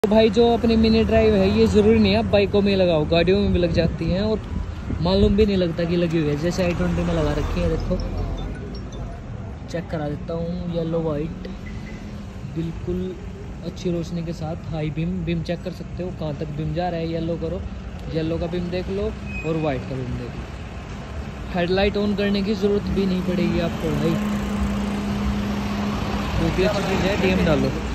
तो भाई जो अपनी मिनी ड्राइव है ये ज़रूरी नहीं है आप बाइकों में लगाओ, गाड़ियों में भी लग जाती हैं और मालूम भी नहीं लगता कि लगी हुई है। जैसे i20 में लगा रखी है, देखो चेक करा देता हूँ। येलो वाइट बिल्कुल अच्छी रोशनी के साथ, हाई बीम चेक कर सकते हो कहाँ तक बीम जा रहा है। येलो करो, येलो का बीम देख लो और वाइट का बीम देख लो। हेडलाइट ऑन करने की ज़रूरत भी नहीं पड़ेगी आपको भाई, बहुत ही अच्छी चीज़ है। डीएम डालो।